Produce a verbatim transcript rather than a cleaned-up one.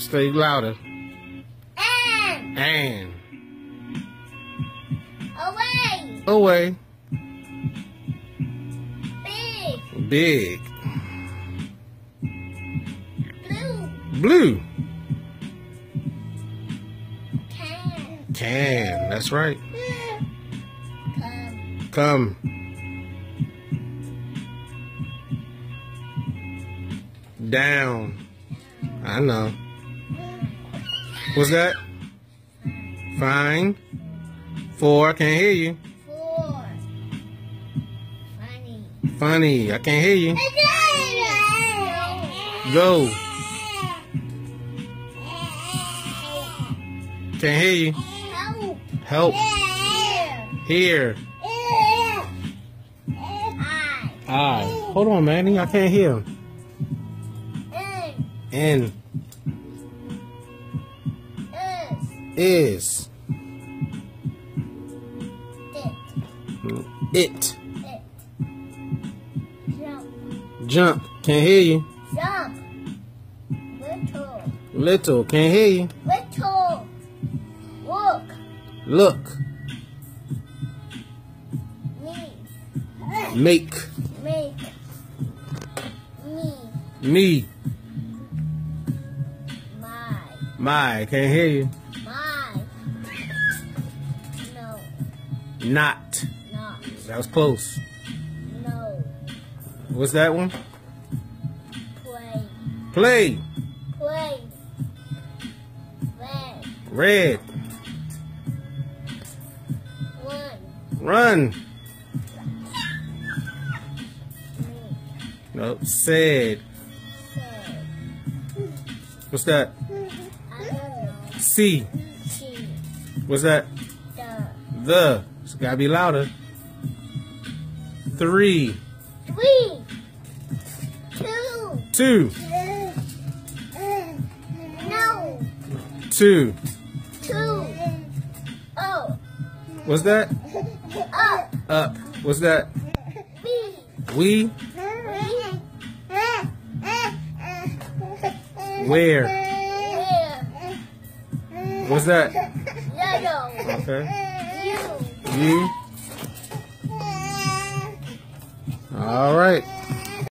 Stay louder. And. And. Away. Away. Big. Big. Blue. Blue. Can. Can. That's right. Come. Come. Down. I know. What's that? Fine. Four. I can't hear you. Four. Funny. Funny. I can't hear you. Go. Can't hear you. Help. Help. Here. Here. I. I. Hold on, Manny. I can't hear him. In. In. Is. Is. It. It. It. Jump. Jump. Can't hear you. Jump. Little. Little. Can't hear you. Little. Look. Look. Me. Make. Make. Me. Me. My. My. Can't hear you. My. No. Not. Not. That was close. No. What's that one? Play. Play. Play. Red. Red. One. Run. Me. No. Said. Said. What's that? I don't know. See. She. What's that? The. The. It's gotta be louder. Three. Three. Two. Two. No. Two. Two. Oh. What's that? Up. Up. What's that? B. We. Where? Where? What's that? Yellow. Okay. You. You. All right.